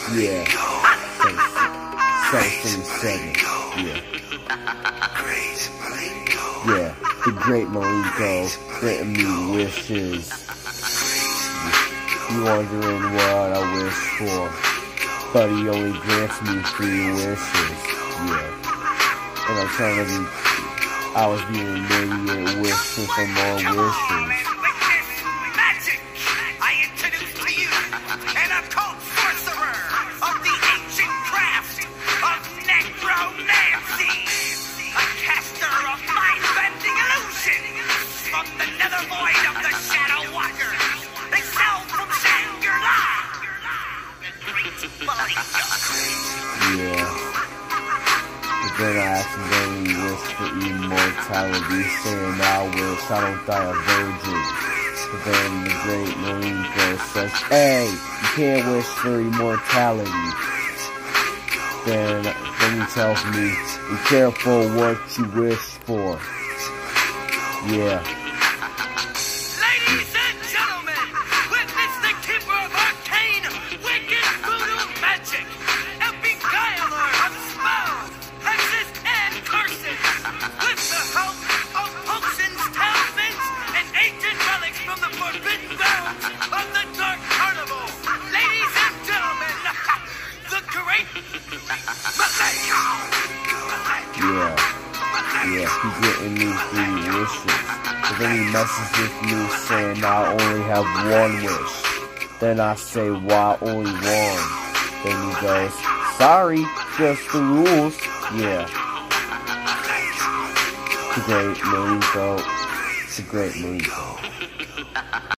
Yeah. 777. Yeah. Yeah. The great Malenko granting me wishes. You wondering what I wish for, but he only grants me 3 wishes. Yeah. And I'm trying to be, I was being an idiot wishing for more wishes. Magic! I introduce to you an occult sorcerer of the ancient craft of necromancy, a caster of mind-bending illusions from the nether void of the Shadow Walker, exiled from Shangri-La. Yeah. But then I accidentally wished for immortality, saying I wish I don't die a virgin. But then the great Malenko says, hey, you can't wish for immortality. Then he tells me, be careful what you wish for. Yeah. Ladies and gentlemen, witness the keeper of arcane, wicked voodoo magic, a beguiler of spells, hexes, and curses, with the help of potions, talismans, and ancient relics from the forbidden realms of the Dark Carnival. Ladies and gentlemen, the great Malenko. Yeah, he's getting me 3 wishes. But then he messes with me saying I only have 1 wish. Then I say, why only 1? Then he goes, sorry, just the rules. Yeah. The great Malenko. The great Malenko.